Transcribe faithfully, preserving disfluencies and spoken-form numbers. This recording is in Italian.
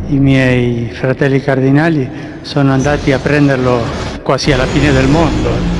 i miei fratelli cardinali sono andati a prenderlo quasi alla fine del mondo.